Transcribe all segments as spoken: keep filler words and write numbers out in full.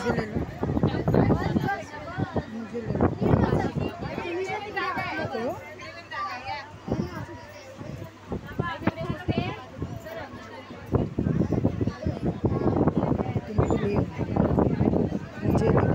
मुझे ले लो, मुझे ले लो। तो तुमको ले मुझे ले।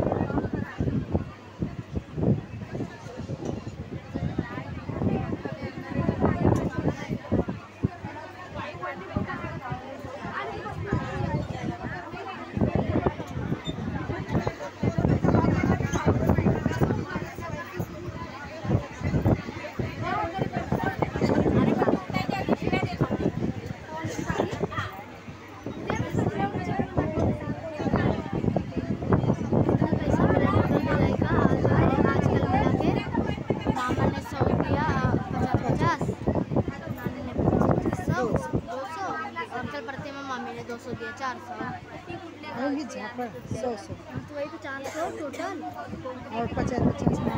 मामी ने दो सौ दिया, चार सौ और ये झापड़ सौ सौ तो वही तो चार सौ टोटल और पचास पचास